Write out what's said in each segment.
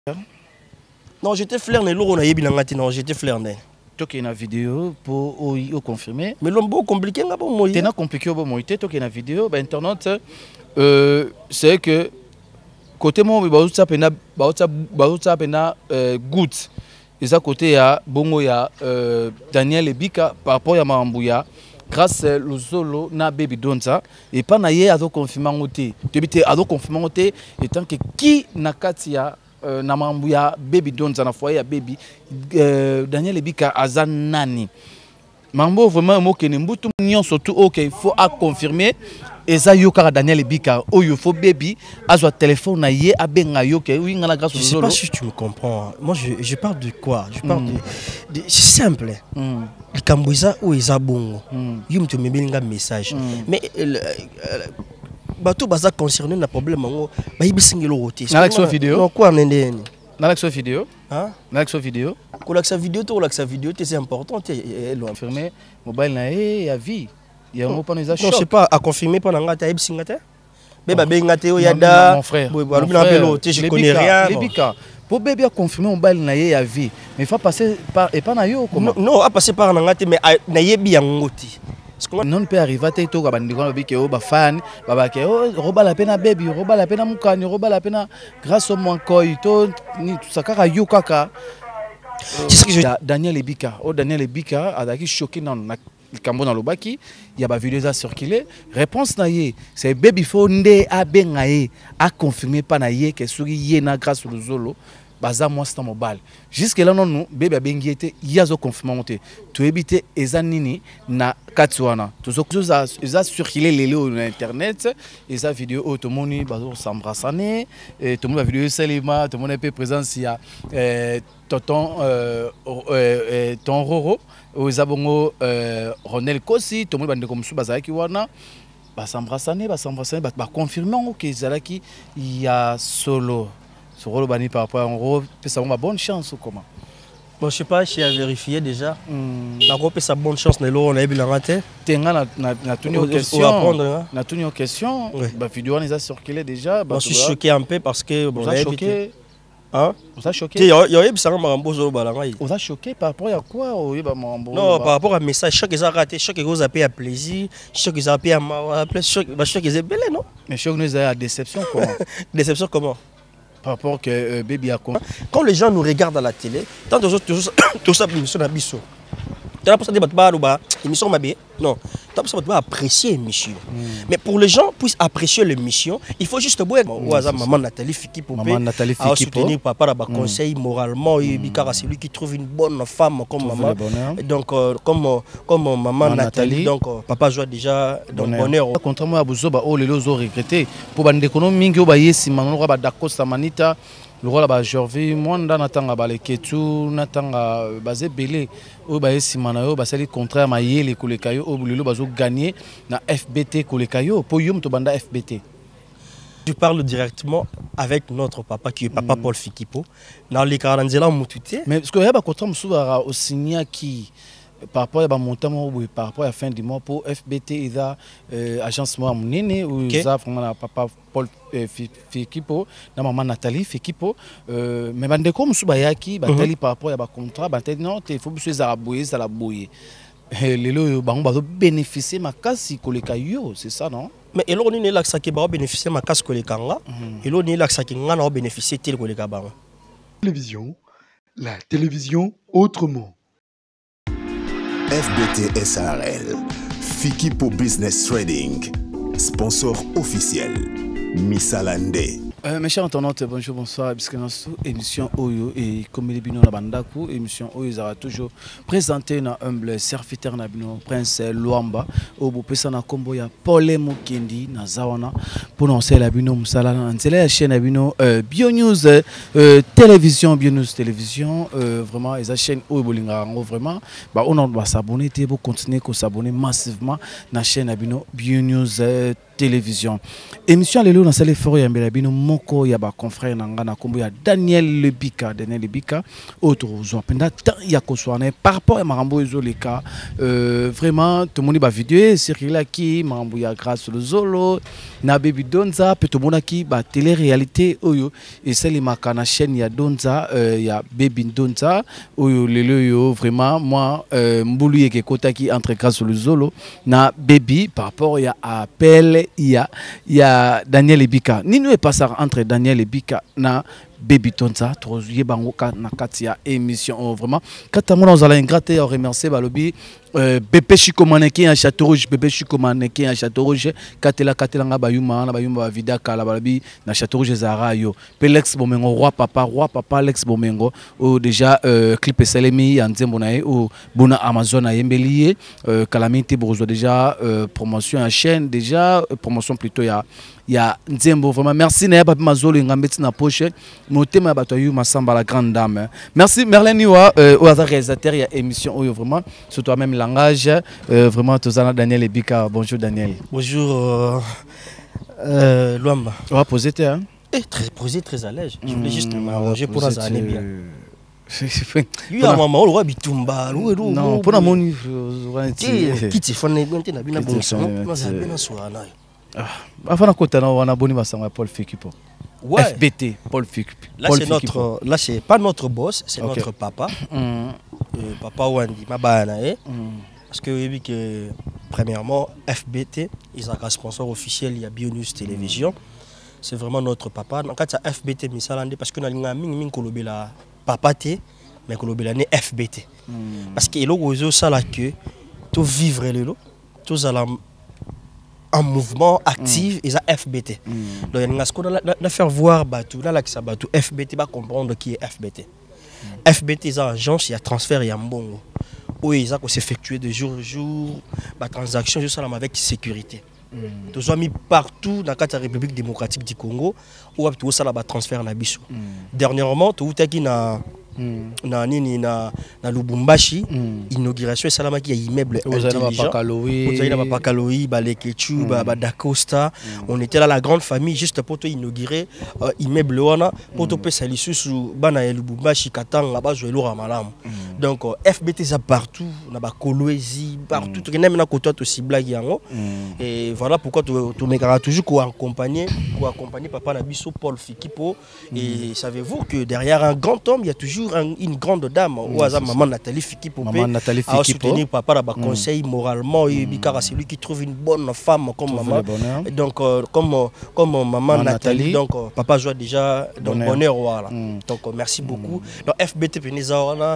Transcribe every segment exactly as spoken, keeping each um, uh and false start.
Non, j'étais flair, mais l'eau, on a eu bien non, j'étais flair. Tu as une vidéo pour confirmer. Mais l'homme beau compliqué, là, bon, moi. Tu as compliqué, bon, moi, tu as une vidéo, ben, internet, euh, c'est que côté moi, bah, ça pena, bah, ça, bah, ça pena, good. Et ça côté il y a bongo il y a Daniel Ebika par rapport à Marambouya. Grâce au solo na baby donza et pas na ye ado confirmer ngote. Tu bité ado confirmer ngote et tant que qui na katia Uh, na mambu ya baby donza na foyer ya baby uh, Daniel Ebika aza nani mambo vraiment mo ke mbutu nyon surtout OK il faut à confirmer et ça yo kara Daniel Ebika o yo faut baby azwa téléphone na ye abenga yo ke oui ngana grâce au solo. Je sais pas si tu me comprends. Moi je, je parle de quoi? Je parle mm. de, de c'est simple. Mm. Le Kambouza ou Ezabongo. Mm. Yo me mebelinga message. Mm. Mais euh, euh, bateau baza concerné na problème ngo ba yibisingelo roté na l'action vidéo non quoi nende na l'action vidéo hein na l'action vidéo ko l'action vidéo to l'action vidéo c'est important et lo confirmer mobile na e ya vie ya ngo pas nous a non je sais pas à confirmer pendant ngata yibisinga te be ba benga te o yada mon frère bo ba na pelo te je connais rien Lebika pour bébé confirmer mobile na e ya vie mais il faut passer par et pas na yo comment non à passer par ngata mais na yebi ya ngoti non peut arriver à tout quand bandiko na biki o ba fan baba ke o roba la pena baby roba la pena mukani roba la pena grâce au mon koi to ni sakaka yo kaka c'est ce que je Daniel Ebika o Daniel Ebika a daki choqué dans na kambo na lobaki il y a ba vidéo ça circulé réponse na ye c'est baby fo nde a benga ye a confirmer pas na ye que suri ye na grâce au zolo baza moi c'est mobile jusque là non nous bébé bengi était yazo confirmé tu éviter ezanini na katwana tout ça ça circulé les sur internet et ça vidéo tout le monde bazo s'embrasser et tout le monde la vidéo Selima tout le monde est présent il y a tonton euh ton Roro aux abongo Ronel Kosi tout le monde bande comme sous bazaki wana ba s'embrasser ba s'embrasser ba confirmer que zalaki il y a solo sur le bani par rapport à Euro, ça va bonne chance ou comment? Bon, je sais pas, si j'ai vérifié déjà. La Europe sa bonne chance, mais l'euro on a eu bien raté. Tenga na na na tuni aux questions. Na tuni aux questions. Bah vidéo on les a circulé déjà. Je suis choqué un peu parce que bon, on a choqué. Hein? On a choqué. Il y a il y a ça Marambo sur le ballon. On a choqué par rapport à quoi? Non, par rapport à message, chaque ils a raté, chaque ils a payé à plaisir, chaque ils a payé à mal, chaque chaque ils a belé non? Mais chaque nous a déception comment? Déception comment? Par rapport que euh, baby a quand les gens nous regardent à la télé, tant de choses tout ça émission na biso. Tu as pas ça débat ba ba émission mabé. Non, tu as pas apprécier l'émission. Mais pour les gens puissent apprécier l'émission, il faut juste boire ou hasard maman Nathalie Fiki pour maman Nathalie Fiki pour soutenir papa là bas conseil moralement et bikara c'est lui qui trouve une bonne femme comme maman. Donc euh, comme comme maman Nathalie donc euh, papa joue déjà dans le bonheur. Contrairement à Bozoba oh les lots ont regretté pour bande économie mingi ba yesi mango ba dakosta manita le rôle ba Gervais mwanda natanga ba leketu natanga basé belé o ba yesi manayo ba sali contraire ma yele kolekayo o lelo bazo gagner na F B T kolekayo po yum to banda F B T. Tu parles directement avec notre papa qui est papa mm. Paul Fikipo dans les quaranzela mutute mais parce que ya ba contrat msuba au signa qui par rapport à montant par rapport à la fin du mois pour F B T et la agence moi munene ou ça vraiment papa Paul Fikipo na maman Nathalie Fikipo mais bande comme subayaki batali par rapport à ba contrat batali non il faut que ça aboyer ça la boyer les lots bango bazo bénéficier makasi koleka yo c'est ça non mais elo ni ne laksa ki ba bénéficier makasi koleka nga elo ni laksa ki nga na bénéficier tel koleka ba télévision la télévision autrement. F B T S A R L, Fikipo Business Trading, sponsor officiel, Missalande. Euh, mes chers internautes, bonjour, bonsoir. Puisque dans cette émission Oyo et comme les bino na bandaku, émission Oyo sera toujours présenté dans humble serviteur na bino Prince Luamba au bopesa na kombo ya Paul Mukendi na Zawana pour lancer la bino musala na la chaîne bino euh, Bio News euh, télévision Bio News télévision euh, vraiment et la chaîne Oyo bolinga vraiment bah on doit s'abonner pour continuer à s'abonner massivement na chaîne bino Bio News euh, télévision émission lelo na sale fort ya mbela bino moko ya ba confrère nanga na kombo ya Daniel Lebika Daniel Lebika autre zo penda tant ya koswana par rapport à marambo ezo le cas euh, vraiment tout le monde ba vidéo circuler qui marambo ya grâce le zolo na baby Donza peut tout monde qui ba télé réalité oyo et c'est les makana chaîne ya Donza euh, ya baby Donza oyo lelo yo vraiment moi euh, mbulu yeke kota qui entre grâce le zolo na baby par rapport ya appel ya ya Daniel Lebika ni nous est pas ça entre Daniel Lebika na Baby Donza trozier bango na katia émission oh, vraiment quand on nous allons ingrater on remercier balobi euh, bébé Chico Maneki en Château Rouge bébé Chico Maneki en Château Rouge katela katela nga bayuma na bayuma vida kala balobi na Château Rouge Zara yo Pelex Bomengo roi papa roi papa Alex Bomengo ou déjà euh, clip Selemi ya nzembo na ye ou bona Amazon a yembelier euh, calamité bourgeois déjà euh, promotion en chaîne déjà euh, promotion plutôt ya ya nzembo vraiment merci na papi mazolo ngambeti na poche motema bato yu masamba la grande dame merci Merlin Niwa euh, au réalisateur ya émission oyo vraiment sur toi même langage euh, vraiment tozana Daniel Lebika bonjour Daniel bonjour euh, euh, Luamba on va poser te hein eh, très posé très à l'aise je voulais mmh, juste m'arranger pour ça aller bien lui a maman le roi bitumba non pour la moni qui te font na bina bon son moi ça bien soana avant na kota na wana boni basanga Paul Fikipo ouais. F B T Paul Fikipo là c'est notre là c'est pas notre boss c'est okay. Notre papa mm. euh, papa Wandi mabana eh mm. Parce que oui que premièrement F B T ils ont un sponsor officiel il y a Bionews Télévision mm. C'est vraiment notre papa donc quand ça F B T misalande parce que na linga mingi mingi kolobela papa té mais kolobela né F B T mm. Parce que elo gozo sala que tout vivre lelo tous à la en mouvement actif et ça F B T. Mm. Donc il y a ce qu'on a faire voir Batou là là qui ça Batou F B T va comprendre qui est F B T. Mm. F B T c'est agence il y a transfert il y a mbongo. Oui, ça qu'on s'effectuer de jour en jour, la transaction juste avec sécurité. Mm. Tout soit mis partout dans la République démocratique du Congo où tout ça là va transfert na biso. Mm. Dernièrement tout qui na Mm. na nini na na Lubumbashi mm. Inauguration salama qui a immeuble intelligent on a Pakaloï Balekechu mm. ba Dacosta mm. On était là la grande famille juste pour te inaugurer euh, immeuble wana pour te passer les sous bana ya Lubumbashi Katanga ba zo elora malamu mm. Donc euh, F B T ça partout na ba Kolwezi partout tu même na côté aussi blague yango mm. Et voilà pourquoi tu tu me toujours ko accompagner ko accompagner papa na biso Paul Fikipo mm. Et savez-vous que derrière un grand homme il y a toujours une grande dame ou mmh, maman Nathalie Fikipo à soutenir papa là mmh. Conseil moralement et mmh. Car c'est lui qui trouve une bonne femme comme tout maman donc euh, comme comme maman Nathalie, Nathalie donc euh, papa joue déjà donc bonheur, bonheur voilà mmh. Donc euh, merci beaucoup mmh. Donc F B T Penisa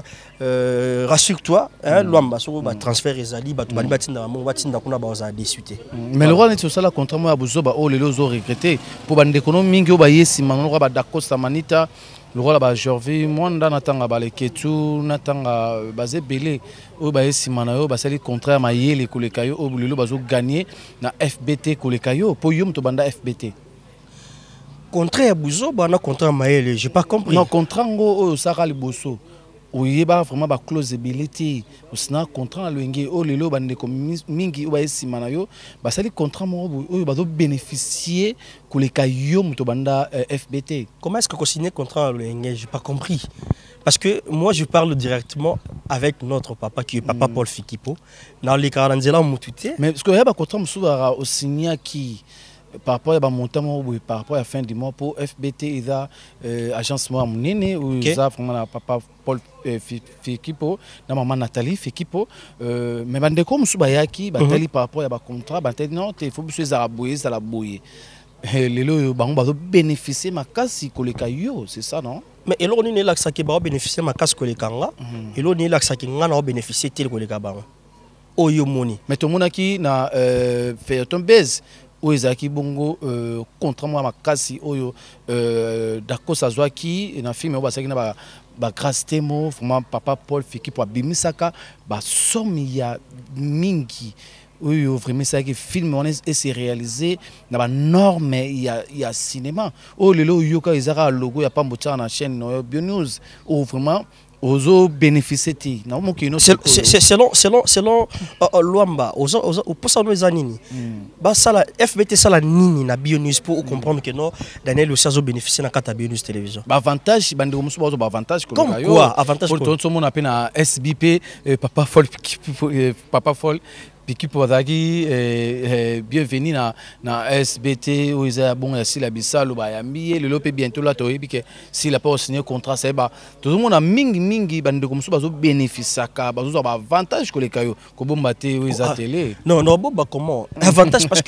euh, rassure-toi hein mmh. Luamba sur ba transfert ezali ba to bali batinda mo batinda kuna ba za désuté mais le roi n'est sur la contrairement à Buzoba oh les lozo regretté pour bande économie mingi o ba yesi mango ba Dacosta Manita le roi là-bas Jorvi Mwanda natanga baleketu natanga basé belé o ba simana yo basali contraire ma yele kolekayo o bulelo bazo gagner na F B T kolekayo po yum to banda F B T contraire buzo bana contraire ma yele j'ai pas compris non contraire ngo o saka liboso oui ba vraiment ba closability osna contrat loenge o lelo bande ko mingi o ba simana yo basali contrat mo o ba do bénéficier koleka yo muto banda euh, F B T. Comment est-ce que ko signer contrat loenge j'ai pas compris parce que moi je parle directement avec notre papa qui est papa mm. Paul Fikipo dans les quaranzela mutute mais parce que ya ba contrat musuba o signer qui par rapport à mon montant par rapport à la fin du mois pour F B T il a euh, agence moi munene ou il a vraiment papa Paul euh, Fikipo na maman Nathalie Fikipo euh, mais bande comme subaya-ki batali par rapport à ba contrat batali non il faut que ça aboyer ça la boyer lelo bango bazo bénéficier makasi koleka yo c'est ça non mais elo ni la saki ba bénéficier makasi koleka nga elo ni la saki nga na bénéficier tel koleka ba oyo moni mais to monaki na euh, fait ton base Oezaki bongo euh, contre moi makasi oyo euh, dako sazwaki na film obasaki na ba ba grâce temo vraiment papa Paul Fikipo abimisaka ba somme ya mingi oyo vraiment ça que film on est c'est réalisé na ba norme ya ya cinéma o lelo yoka izara logo ya pambocha na chaîne no Bionews ou vraiment ozo bénéficier ti na mo ki no c'est selon selon selon Luamba ozo ozo pour ça nous anini ba sala F B T sala nini na BioNews pour comprendre que non Daniel aussi a bénéficié na kata BioNews télévision ba avantage bande musu ba ba avantage comme quoi avantage pour tout le monde appelle na S B P papa folle papa folle Piki Podagi, bienvenue na na S B T où ils ont bon si la bisalo ba yambi le lope bientôt là toi et que s'il a pas signé contrat c'est ba tout le monde a mingi mingi bande comme ça bazo bénéfice ka bazo ba avantage que les kayo ko bombate où ils a télé non non bon bah comment avantage parce que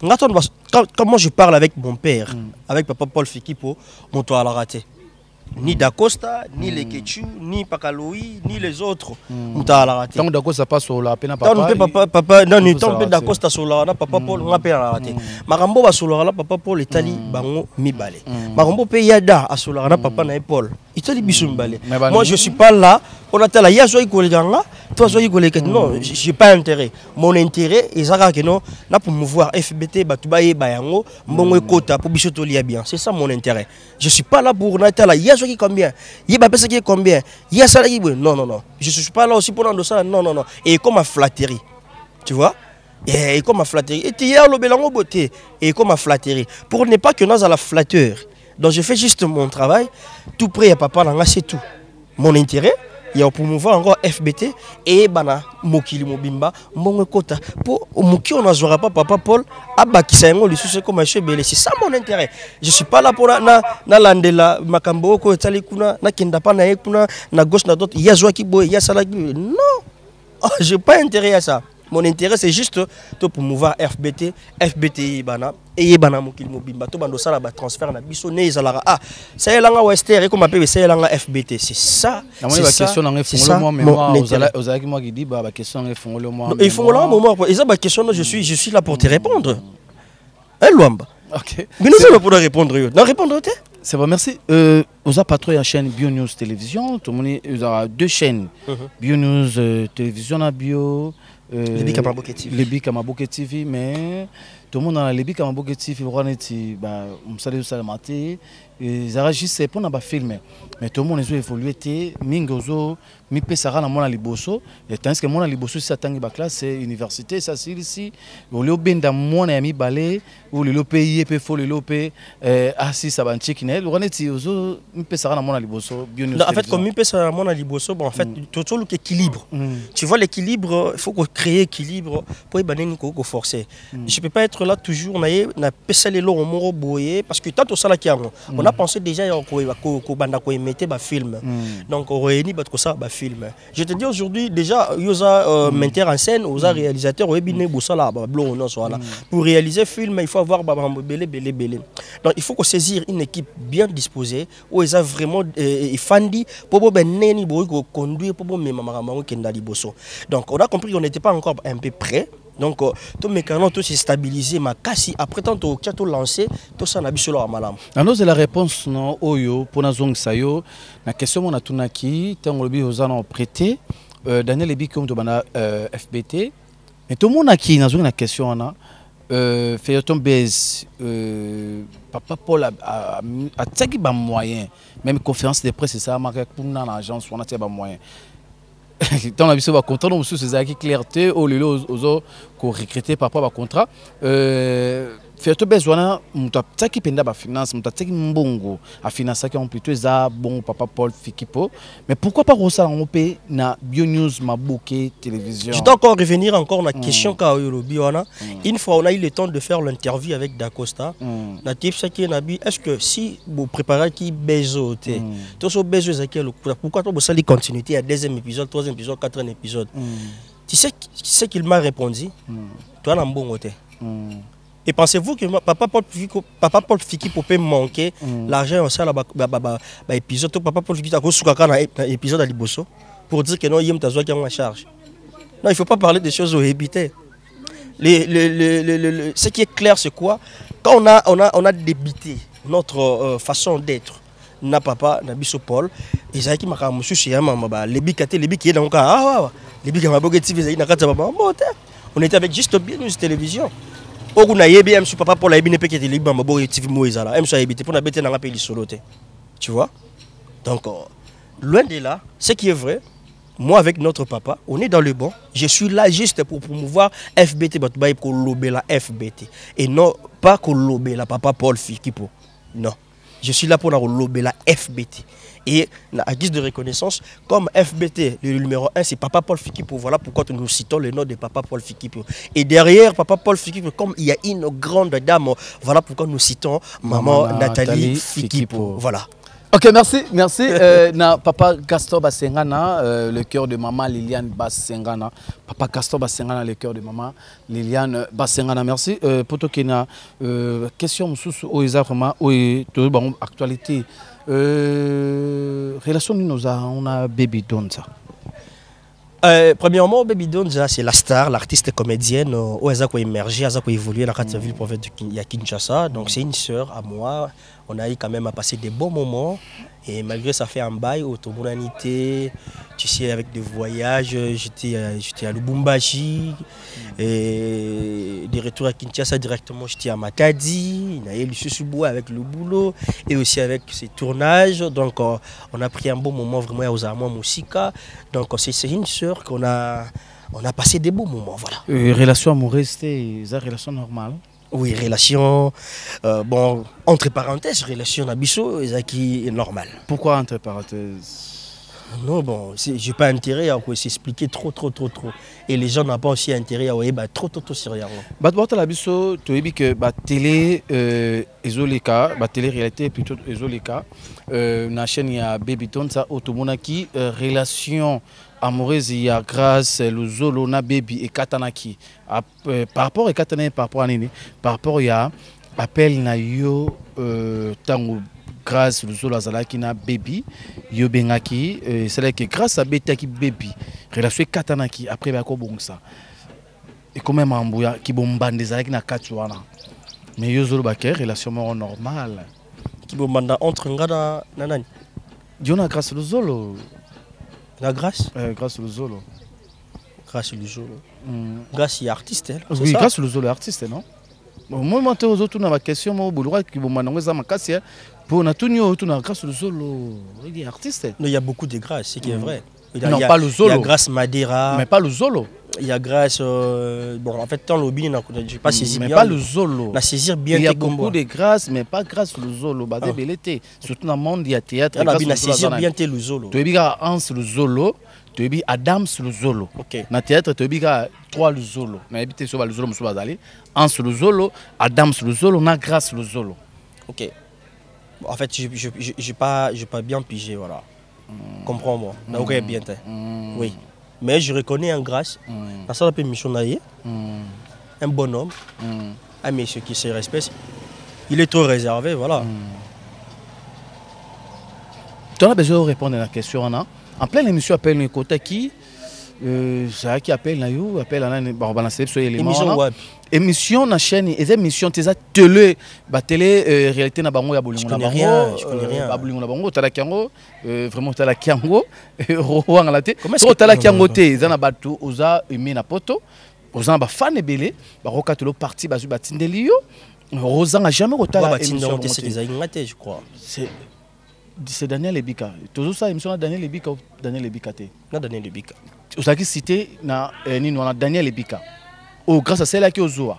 quand moi je parle avec mon père avec papa Paul Fikipo mon toit à la raté ni Dacosta, ni mm. les Ketchu, ni Pakaloui, ni les autres. Mm. Tant que Dacosta passe sur la peine papa. Papa, papa, non, ni tant que Dacosta sur la papa Paul, on a peine à rater. Marambo va sur la papa Paul, Italie, Bango, Mibale. Marambo paye Yada à sur la papa na Paul. Italie Bissumbale. Moi je suis pas là. On a la Yazoï Koleganga, toi Zoï Koleganga. Non, j'ai pas intérêt. Mon intérêt, ils ont que non, là pour mouvoir F B T, Batubaye, Bayango, Mbongo Kota, pour Bichotolia bien. C'est ça mon intérêt. Je suis pas là pour Natala. Yazoï combien? Yabapé qui combien? Yasala non, non, non. Je suis pas là aussi pour dans ça. Non, non, non. Et comme ma flatterie. Tu vois? Et comme ma flatterie. Et tu y as le bélango beauté. Et comme ma flatterie. Pour ne pas que nous à la flatteur. Donc je fais juste mon travail. Tout près à papa, c'est tout. Mon intérêt. Il y a pour mouvoir encore F B T et bana mokili mobimba mbongo kota pour moki on azora pas papa Paul abaki sango le souci comme chez belé c'est ça mon intérêt je suis pas là pour na na landela makambo ko tali kuna na kenda pa na kuna na gauche na droite ya joa ki boy ya sala non oh, j'ai pas intérêt à ça mon intérêt c'est juste to pour mouvoir F B T F B T bana et bana mokili mobimba to bando sala ba transfert na biso ne ezala ah ça elanga wester et comme appelle ça elanga F B T c'est ça c'est ça question na fongolo moi mais moi aux aux qui moi qui dit bah question na fongolo moi il faut là moment et ça ba question je suis je suis là pour te répondre hein Luamba OK mais nous allons pour répondre non répondre tu c'est bon merci euh aux a patrouille la chaîne BioNews télévision tout le monde il a deux chaînes BioNews télévision na bio les Bika Maboke T V les Bika Maboke T V mais tout le monde dans les Bika Maboke T V on est bah on sait ça le matin ils enregistrent pour na filmer mais tout le monde a évolué té mingozo mi pesara na mona liboso et tant que mona liboso ça tangi ba classe c'est université ça c'est ici au lieu benda mona mi balé ou le pays pe fo le lopé assis ça ban chikinel on est ozo mi pesara na mona liboso BioNews en fait comme mi pesara na mona liboso bon en fait tout tout l'équilibre tu vois l'équilibre il faut créer équilibre pour y baner ko ko forcer je peux pas être là toujours na na pesa les lots moro boyer parce que tant au sala qui a on a pensé déjà ko ko banda ko mettre ba film donc on réunit ba ça ba film je te dis aujourd'hui déjà yosa euh, metteur en scène aux réalisateurs au biné bosala ba blo non soit là pour réaliser film il faut avoir ba belé belé belé donc il faut qu'on saisir une équipe bien disposée où ils a vraiment euh, fandi pour ben neni bo ko conduire pour même mamango kenda liboso donc on a compris qu'on n'était pas encore un peu prêt. Donc tout mécano tout s'est stabilisé ma kasi après tant tout tout lancé tout ça n'a pas sur la malam. Alors c'est la réponse non oyo pour na zong sayo na question mon atunaki tant on le aux ont prêté Daniel Ebi comme to bana F B T mais tout le monde a qui na zong na question ana euh fait ton base papa Paul a a tsaki ba moyen même conférence de presse c'est ça marqué pour na agence on a tsaki ba moyen tant la biso va content nous c'est ça qui clarté au lelo aux ko recruter papa ba contrat euh fait tout besoin muta tsaki penda ba finance muta tsaki mbongo a financer qui ont plutôt ça bon papa Paul Fikipo mais pourquoi pas ça on peut na BioNews Maboke télévision. Je dois encore revenir encore na question ka yolobi wana une fois on a eu le temps de faire l'interview avec Dacosta na type ça qui na bi est-ce que si vous préparez qui bezo té tout so bezo ça qui pourquoi toi ça les continuité à deuxième épisode troisième épisode quatrième épisode tu sais ce qu'il m'a répondu toi na mbongo té. Et pensez-vous que papa Paul Fikipo papa Paul Fikipo peut manquer l'argent en ça là ba épisode papa Paul Fikipo a kosuka na épisode à liboso pour dire que non yem tazoa qui en charge. Non, il faut pas parler des choses au habité. Les le le le ce qui est clair c'est quoi quand on a on a on a débité notre euh, façon d'être na papa na biso Paul ezaki makamu sushi ya mama ba les bikate les biki donc ah les biki Maboke T V na kata baba on était avec juste BioNews télévision. On a yébi M. Papa Paul a yébi ne peut qu'être libre Maboke T V moïsala M. a yébi pour na bête na rappel solo té tu vois donc loin de là, ce qui est vrai, moi avec notre papa, on est dans le bon. Je suis là juste pour promouvoir F B T, pour lober la F B T. Et non, pas pour lober la papa Paul Fikipo. Non. Je suis là pour lober la F B T. Et à guise de reconnaissance, comme F B T, le numéro un, c'est Papa Paul Fikipo. Voilà pourquoi nous citons le nom de Papa Paul Fikipo. Et derrière Papa Paul Fikipo, comme il y a une grande dame, voilà pourquoi nous citons Maman, Maman Nathalie, Nathalie Fikipo. Fikipo. Voilà. Ok, merci, merci. euh, na Papa Gaston Basengana, euh, le cœur de Maman Liliane Basengana. Papa Gaston Basengana, le cœur de Maman Liliane Basengana. Merci. Euh, pour toi, euh, question sous vraiment actualité. Euh, relation nous a on a Baby Donza. Euh, premièrement, Baby Donza, c'est la star, l'artiste comédienne où elle a émergé, elle a évolué dans la ville province de Kinshasa. Donc c'est une sœur à moi. On a eu quand même à passer des bons moments. Et malgré ça fait un bail, automonanité, tu sais, avec des voyages, j'étais à Lubumbashi, et des retours à Kinshasa directement, j'étais à Matadi, il y a eu le Sussubois avec le boulot, et aussi avec ses tournages. Donc on a pris un bon moment vraiment aux Armois Moussika. Donc c'est une sœur qu'on a, on a passé des bons moments. Voilà. Euh, relation amoureuse, c'était une relation normale? Oui, relation, euh, bon, entre parenthèses, relation Nabiso, qui est normale. Pourquoi entre parenthèses? Non, bon, je n'ai pas intérêt à s'expliquer trop, trop, trop, trop. Et les gens n'ont pas aussi intérêt à bah, trop, trop, trop sérieux. Bah, tu as dit que la télé, la télé réalité plutôt Ezoleka, la chaîne il y a Baby Donza, Otomonaki, relation amoureuse, il y a grâce, le Zolo, na Baby et Katanaki. Par rapport à Katana, par rapport à Nini, par rapport il y a appel na yo tango grâce le Zolo Azalaki na Baby, yo bengaki, c'est là que grâce à Betaki Baby, relation Katanaki après ba ko bon ça. Et quand même Ambouya qui bombande des Zalaki na Katsuana. Mais yo Zolo baké relation normale. Qui bombande entre ngada nanani. Yo na grâce le Zolo. La grâce euh, Grâce au Zolo. Grâce au Zolo. Mm. Grâce il est artiste. Elle, oui, ça? Grâce au Zolo est artiste, non? Moi, je suis aux autres dans ma question, moi, qui vont m'annoncer ma casse. Pour na tout nous, tout na grâce au Zolo, il est artiste. Non, il y a beaucoup de grâces, c'est qui est vrai. Il y a, non, il y a, pas le Zolo. Il y a grâce Madeira. Mais pas le Zolo. Il y a grâce. Euh, bon, en fait, tant lobby, je n'ai pas saisi mais bien. Mais pas le Zolo. On a saisir bien. Il y a beaucoup de grâces, mais pas grâce au Zolo. Bah, ah. Surtout dans le monde, il y a théâtre. On a bien saisir bien le Zolo. Tu as dit Hans le Zolo. Tu as dit Adams le Zolo. Ok. Dans le théâtre, tu as dit trois le Zolo. Mais habité sur le Zolo, je suis allé. Hans le Zolo, Adams le Zolo, na grâce le Zolo. Ok. En fait, je n'ai pas, pas bien pigé, voilà. Mm. Comprends-moi. Mm. Ok, bien. Mm. Oui. Mais je reconnais en grâce, mm. dans cette mission, mm. un bon homme, mm. un monsieur qui se respecte. Il est trop réservé, voilà. Mm. Tu as besoin de répondre à la question, Anna. En pleine émission, appelle le côté qui c'est qui appelle na yo appelle na ba balancer sur élément émission web émission na chaîne et émission tes télé ba télé réalité na bango ya bolingo na bango je connais rien ba bolingo na bango tala kiango vraiment tala kiango roanga la té to tala kiango té za na batu oza emi na poto oza ba fan ebele ba rokatelo parti ba zu batindeli yo roza nga jamais kotala émission c'est des aïngaté je crois c'est c'est Daniel Ebika. Toujours ça émission Daniel Ebika ou Daniel Ebika té. Na Daniel Ebika. Vous avez cité na nini on a Daniel Ebika. Oh grâce à celle qui ozoa.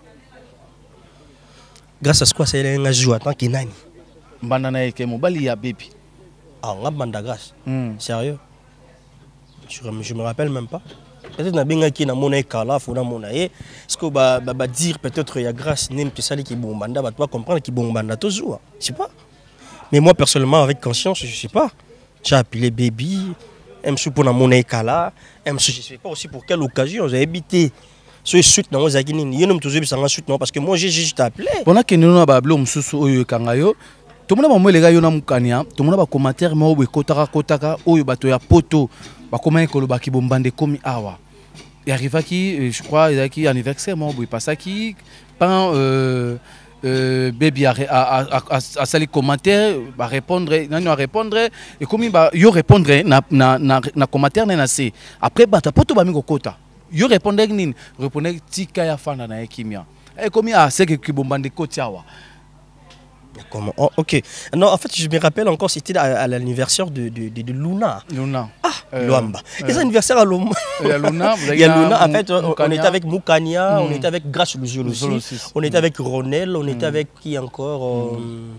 Grâce à quoi c'est nga joie tant que nani. Mbanda na yeke mobali ya baby. Ah nga banda grâce. Mm. Sérieux. Je je me rappelle même pas. Peut-être na benga ki na mona kala fo na mona e. Est-ce que ba ba dire peut-être il y a grâce nem que ça qui bon banda ba toi comprendre qui bon banda toujours. Je sais pas. Mais moi, personnellement, avec conscience, je ne sais pas. J'ai appelé Baby, M S pour mon écala, M S je ne sais pas aussi pour quelle occasion. J'ai habité sur suite dans les agines. Il y a une chose qui suite non parce que moi j'ai juste appelé. Pendant que nous avons appelé M S Oyo Kangayo, tout le monde a les gars na mukania, tout le monde a commentaire mais au kotaka kotaka oyo bato ya poto, ba comment que le baki bombande comme awa. Il arrive qui je crois il y a qui anniversaire moi au pas qui pas euh Euh, baby a a a a sali commentaire va répondre nani va répondre et comme ba yo répondre na na na, na commentaire na c'est après bata poto ba mi kokota yo répondre nini répondre tika ya fana na ekimia et comme a c'est que bombande kotiawa Comment oh, ok. Non, en fait, je me rappelle encore, c'était à, à l'anniversaire de, de, de, de Luna. Luna. Ah, euh, Luamba. Euh, Les anniversaires à Luna. Il y a Luna. Il y a Luna. En fait, on, on Moukania. était avec Moukania, Mm. on était avec Grace Luzio aussi. aussi. On était Mm. avec Ronel, on était Mm. avec qui encore euh,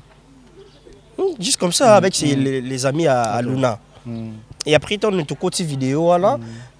mm, juste comme ça, avec ses, Mm. les, les amis à, à Luna. Mm. Et après, on est au côté vidéo là. Mm.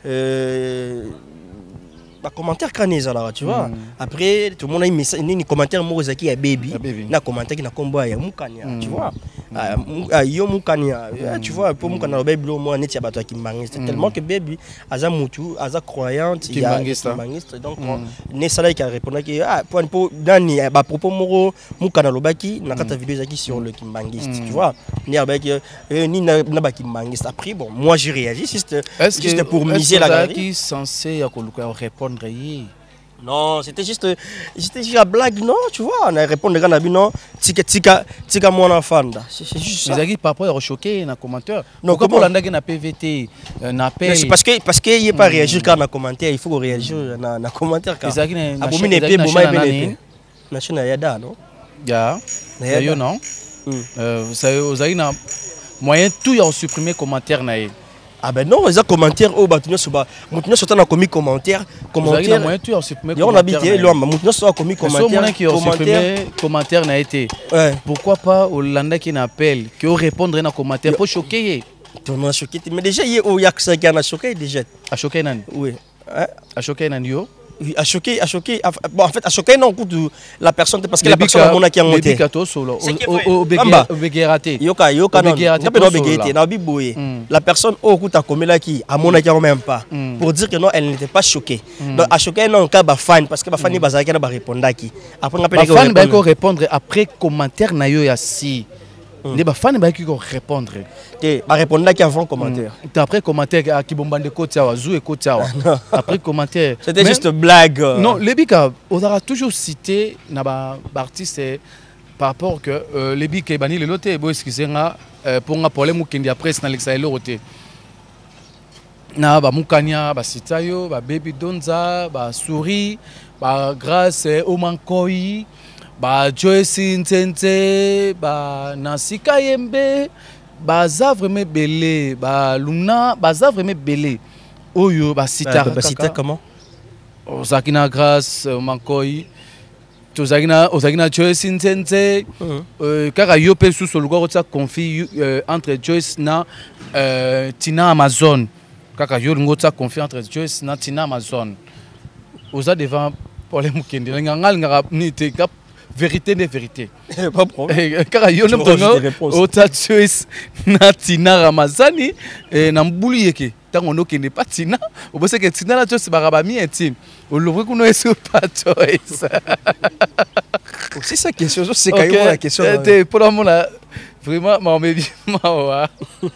Euh, bah, commentaire canés là, tu vois. Mm. Après, tout le monde a un message, un commentaire Mozaki à baby. A baby. Na commentaire qui na combat ya Moukania, Mm. tu vois. Mm. Ah, Mou- ah, yo Moukania, Mm. tu vois, pour Moukania baby lo moi net ya bato qui mangiste Mm. tellement que baby aza mutu, aza croyante, Qui ya mangiste, hein. mangiste. Donc Mm. ne sala qui a répondu que ah pour pour dani ba propos moro Moukana lobaki na kata vidéo zaki sur le kimbangiste, Mm. tu vois. Ni avec euh, ni na na ba kimbangiste. Après bon, moi j'ai réagi juste Est-ce juste que pour est-ce miser que la ça galerie. qui est censé à Koluka répondre yi? Non, c'était juste, c'était juste la blague, non, tu vois. On a répondu, on a dit non, tika tika tika mon enfant. C'est c'est juste ça. Les amis papa est choqué dans commentaire. Non, Pourquoi comment? pour l'andage na P V T na appel? Mais c'est parce que parce que il pas réagir quand on a commentaire, il faut qu'on réagisse dans dans commentaire quand. Les amis na Abomi ne pied bon mai bene. Na china yada non. ya Na ya yo yada. non. Mm. Euh vous savez aux amis na moyen tout ya supprimer commentaire na ye. Ah ben non, les commentaires au bâtiment sur bas. Maintenant sur un commis commentaire, Vous avez na commentaire. moyen tout ya supprimer Et on habite là, maintenant sur un commis commentaire. commentaire. Qui a supprimé commentaire na été. Ouais. Pourquoi pas au landa qui n'appelle qui répondre na commentaire pour choquer. Tu m'as choqué. Mais déjà il y a au yak ça qui a choqué déjà. A choquer nan. Oui. Hein? A choquer nan yo. Oui, à choquer, à choquer. Bon, en fait, à choquer, non, coup de la personne, parce que la personne a mon qui a monté. Au Béguératé. Yoka, yoka, non, non, pas Béguératé, non, Biboué. La personne au coup, a commis là qui, à mon qui a même pas. Pour dire que non, elle n'était pas choquée. Donc, à choquer, non, cas, bah, fan, parce que bah, fan, il va répondre à qui. Après, on appelle fan, il va répondre après commentaire, na yo ya si. Les fans ne vont répondre. Tu vas répondre qui avant commentaire. Après commentaire, qui bombande côté à Zou et côté à après commentaire. C'était juste blague. Non, les bika, on aura toujours cité naba artiste par rapport que les bika bani le loté bo excusez nga pour nga problème ou kindi après dans l'exaelo roté. Na ba mukanya ba sitayo ba baby donza ba souris ba grâce au mankoi. Ba Joyce Ntente, ba Nancy Kayembe, ba Zavre me belé, ba Luna, ba Zavre me belé. Oyo ba Sita. Ba Sita comment? Ozakina grâce Mankoi. Tozakina Ozakina Joyce Ntente. Euh kaka yo pe sous le gros ça confie entre Joyce na Tina Amazon. Kaka yo ngo ça confie entre Joyce na Tina Amazon. Oza devant problème kende ngangal ngara ni te cap vérité des vérités. Pas de problème. Car il y a un peu de Tina Ramazani et Nambuli yeke. Tant on ne n'est pas Tina, on peut se que Tina la chose barabami intime. On le voit qu'on est sur pas c'est ça question, c'est quand même la question. Pour le moment là, vraiment, ma mébi ma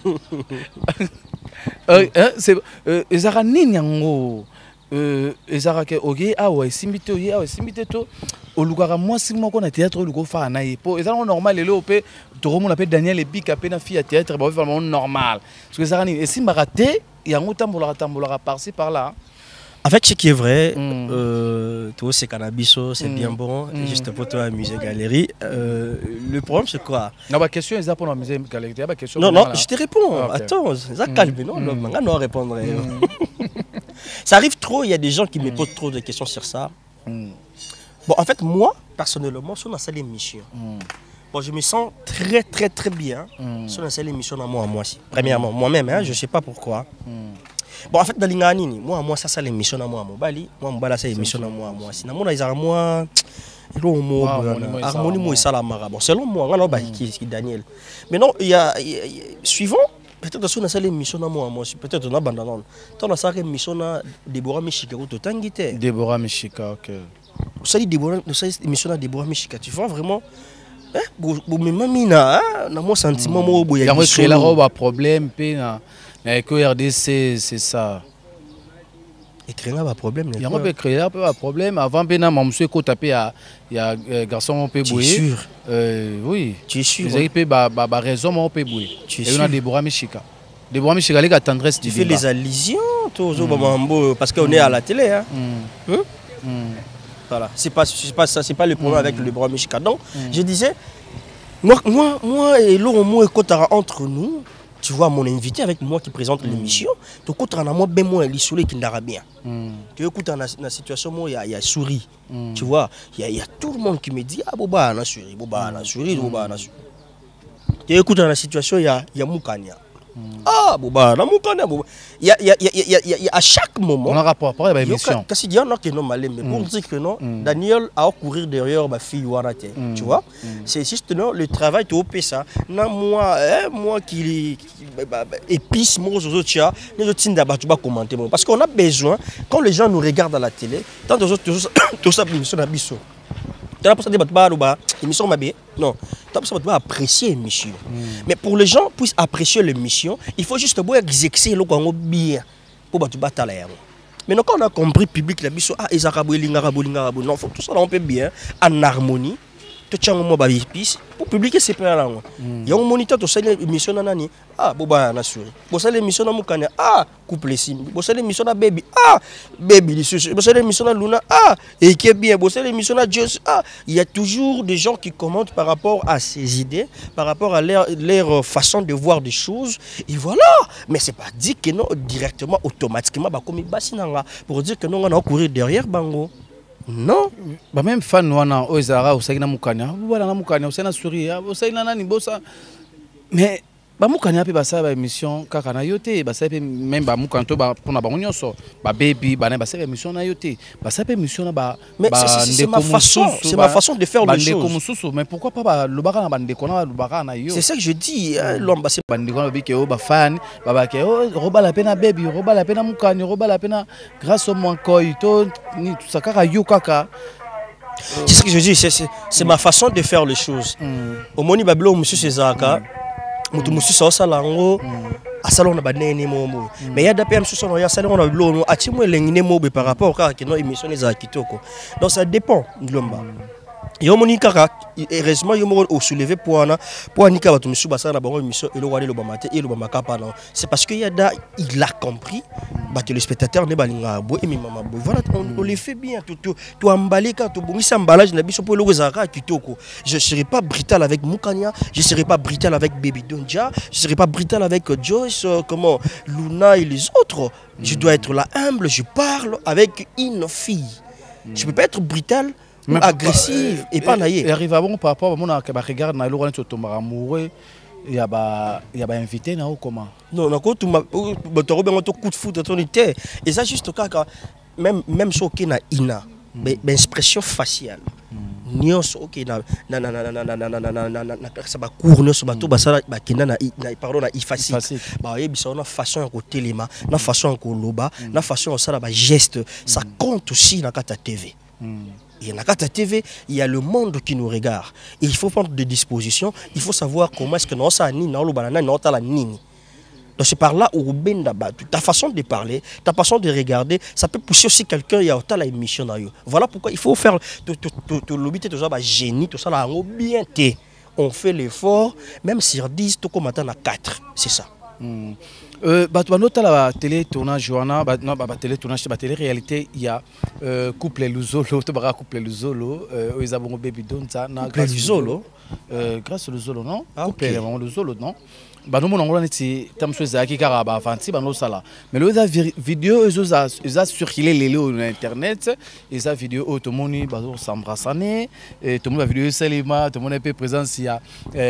c'est ezara nini yango. Euh, ezarake oge awa esimbite oye awa esimbite to olukaka mwasi moko na théâtre oluko fa na ye po ezala normal lelo pe to mona pe Daniel Ebika pe na fille à théâtre ba vraiment normal parce que ezara ni esimbaka te yango tambola tambola par-ci par-là. En fait, ce qui est vrai, mm. euh, tout c'est cannabis, c'est mm. bien bon, mm. juste pour toi, musée galerie. Euh, le problème, c'est quoi? Non, ma question est pour la musée galerie. Non, non, je te réponds. Ah, okay. Attends, ça mm. calme, non, mm. non, non, répondre. Mm. Ça arrive trop, il y a des gens qui me posent trop de questions sur ça. Mm. Bon, en fait, moi, personnellement, sur la salle d'émission, mm. bon, je me sens très, très, très bien mm. sur la salle d'émission à moi, à moi. Premièrement, moi-même, hein, je ne sais pas pourquoi. Mm. Bon, en fait, dans l'Ingani, moi, moi, ça, c'est l'émission à moi, moi, Bali. Moi, moi, c'est l'émission à moi, moi. Sinon, moi, ils ont moi. Harmonie, moi, ça, la mara. Bon, selon moi, on a qui est Daniel. Mais non, il y a. Suivant, peut-être que c'est l'émission à moi, moi. Peut-être qu'on a abandonné. Tant que c'est l'émission à Déborah Michika, ou tout Tanguité. Déborah Michika, ok. Ça dit Déborah, c'est l'émission à Déborah Michika. Tu vois vraiment. Hein? Bon, mais mamina, dans mon sentiment, moi, il y a un problème, avec R D C, c'est ça. Et créer un problème. Il y a un peu créé un peu un problème. Avant, il y a un tapé à il y a un garçon qui peut bouiller. Tu es sûr? euh, Oui. Tu es sûr? Ils ont raison, mais on peut bouiller. Tu es sûr? Il y a Déborah Michika. Déborah Michika, il a tendresse. Tu fais les allusions, mm. parce qu'on mm. est à la télé. Hein? Mm. Hein? Mm. Voilà. C'est pas, pas ça, c'est pas le problème mm. avec le Déborah Michika. Donc, mm. je disais, Moi, moi, moi et l'autre moi entre nous, tu vois, mon invité avec moi qui présente mm. l'émission, tu écoutes en moi ben moi les soleils qui n'arrivent bien. Mm. Tu écoutes dans la situation moi il y a il y a souris. Mm. Tu vois, il y a il y a tout le monde qui me dit ah boba na souris, boba na souris, boba na souris. Tu écoutes dans la situation il y a il y a Moukania. Mm. Ah boba na Moukania boba. Il y a il y a il y a il y a à chaque moment. On a rapport par la émission. Parce qu'il y en a qui non malé mais pour dire que non, mm. Daniel a courir derrière ma fille Warate. Mm. Tu vois? Mm. C'est juste non le travail tu opé ça. Non moi hein, moi qui épice moi aux autres chats, les autres tinda ba tu vas commenter parce qu'on a besoin quand les gens nous regardent à la télé, tant d'autres tout ça émission na biso. Tu as pas ça débat ba ba émission mabé. Non, tu as pas ça apprécier l'émission. Mais pour les gens puissent apprécier l'émission, il faut juste boire exercer le Congo bien pour battre bataille. Maintenant quand on a compris public la biso ah ezakabo lingakabo lingakabo non faut tout ça on peut bien en harmonie. Tu tiens un mot pour publier ces plans là. Il y a un moniteur qui a une émission nani ah boba na suri. Bo ça l'émission na mukanya ah couple sim. Bo ça l'émission na baby ah baby les bo ça l'émission na Luna ah et qui est bien. Bo ça l'émission na Just ah il y a toujours des gens qui commentent par rapport à ces idées, par rapport à leur, leur façon de voir des choses et voilà. Mais c'est pas dit que non directement automatiquement ba comme basinanga pour dire que non on a courir derrière bango. Non, bah même fan wana ozara osaki na mukanya, voilà na mukanya osena souris, osaki na nani bossa. Mais ba mukanya pe basa ba émission kaka na yote, basa pe même ba mukanto ba pona ba nyonso, ba baby ba na basa émission na yote, basa pe émission na ba. Mais c'est ma façon, c'est ma façon de faire les choses. Mais pourquoi pas ba lobaka na bande kona lobaka na yo. C'est ça que je dis, l'homme ba c'est bande kona bi ke o ba fan, ba ba ke o roba la pena baby, roba la pena mukanya, roba la pena grâce au mon koi to ni tout ça kaka yo kaka. C'est ce que je dis, c'est ma façon de faire les choses. Au moni bablo monsieur César mutu mususu osala ngo asala na banene momo mais ya dape mususu no ya sala na bilo ati mo elengine mobe par rapport ka ke no émission za kitoko donc ça dépend ngomba yo moni kaka heureusement yo mo au soulever poana poani ka batu mususu basala na bango émission elo wale lo bamate elo bamaka pa non c'est parce que yada il a compris bah que le spectateur ne balinga bo et mama bo voilà on, on les fait bien tout tout tout emballer quand tout bongisa emballage na biso po logo zaka kitoko je serai pas brutal avec Moukania je serai pas brutal avec Baby Donja je serai pas brutal avec Joyce euh, comment Luna et les autres mm. Je dois être là humble je parle avec une fille mm. Je peux pas être brutal ou agressif et pas naïe et arrive bon par rapport à mon regarde na lo to tomba amoureux il y a ba il y a ba invité na comment non na ko tu ma to robe to coup de foot ton été et ça juste kaka même même so ki na ina mais expression faciale nyonso ok na na na na na na na na na na ça ba court nyonso ba to ba sala ba kina na pardon na ifasi ba yebisa na façon ya ko telema na façon ya ko loba na façon ya sala ba geste ça compte aussi na kata T V. Et dans la T V, il y a le monde qui nous regarde. Et il faut prendre des dispositions. Il faut savoir comment est-ce que nous sommes nini. Donc c'est par là où ta façon de parler, ta façon de regarder, ça peut pousser aussi quelqu'un à la émission. Voilà pourquoi il faut faire l'obité tout ça génie, tout ça là bien. On fait l'effort, même sur dix, tout comme à quatre. C'est ça. Mm. Euh, bah, tu as la télé tournage Johanna, bah, non, bah, télé tournage, bah, télé réalité, il y a euh, couple Luzolo, tu vas couple Luzolo, euh, ils ont Baby Donja, couple Luzolo, euh, grâce au Luzolo, non? Ah, couple Luzolo, non? Bah, nous, on a dit, tam chose à qui caraba, fanti, bah, nous, ça là. Mais le vidéo, ils ont, ils ont circulé les lots sur Internet, ils ont vidéo, tout le monde, bah, s'embrassaner, et tout le monde a vidéo Selima, tout le monde est présent, il y a,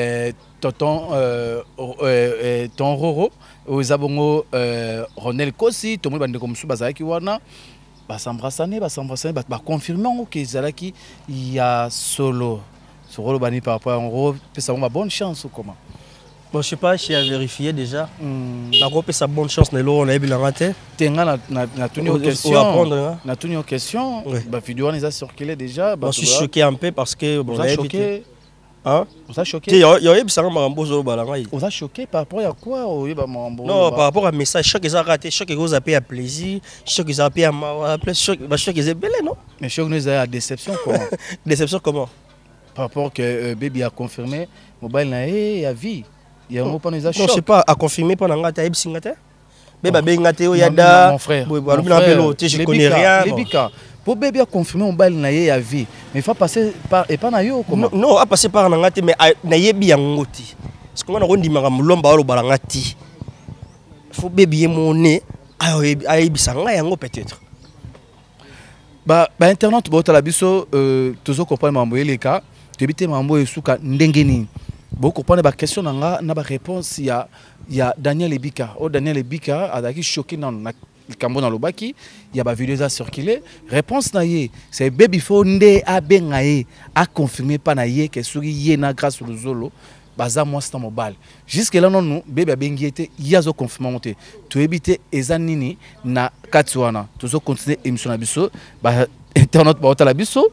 tonton, euh, euh, ton Roro. Aux abongo Ronel Kossi, tout le monde comme ça, bazaki wana, bah s'embrasser, bah s'embrasser, bah confirmer que Zalaki il y a solo, solo bani par rapport à un gros, puis ça va bonne chance ou comment? Bon, je sais pas, j'ai vérifié déjà. La groupe sa bonne chance, on a eu la raté. Tenga na na na tuni question. Na tuni question. Bah vidéo on les a circulé déjà. Je suis choqué un peu parce que bon, choqué. Hein? On s'est choqué. Il y a eu On s'est choqué par rapport à quoi? Non, par rapport à message. Chaque chose a raté, chaque chose a payé à plaisir, chaque chose a payé à chaque chose est belle, non? Mais chaque chose a déception comment? Déception comment? Par rapport que Baby a confirmé, mobile n'a et à vie. Il y a un mot pas nous a choqué. Non, je sais pas, a confirmé pendant que tu as Baby a bien gâté, il y a da. Mon frère. Je connais rien. Pour bébé a confirmé on bail na ye à vie. Mais il faut passer par et pas na yo comment? Non, à passer par ngati mais na yebi yangoti. Parce qu'on a rondi manga mulomba olo balangati. Faut bébé mon nez ayo bisanga yango peut-être. Bah bah internet bo tala biso euh toujours comprendre mambo les cas, débiter mambo esuka ndengeni. Bo comprendre ba question nanga na ba réponse il y a il y a Daniel Ebika. Oh Daniel Ebika a daki choqué dans le Cameroun dans le baki, il y a ba vidéo ça circulé. Réponse na ye, c'est baby fo nde a bengaye a confirmé pas na ye que suri ye na grâce au zolo. Baza moi c'est mobile. Jusque là non nous bébé bengi était yazo confirmé monté. Tu éviter ezanini na katwana. Toujours continuer émission na biso, ba internet ba otala biso.